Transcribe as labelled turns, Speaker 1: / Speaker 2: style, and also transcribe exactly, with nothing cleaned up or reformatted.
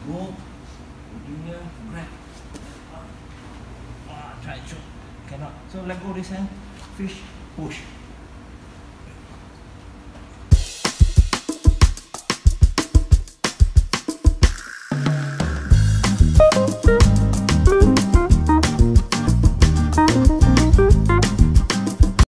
Speaker 1: Go. Holding here. Grab. Ah, try to choke. Cannot. So let go this hand. Fish. Push.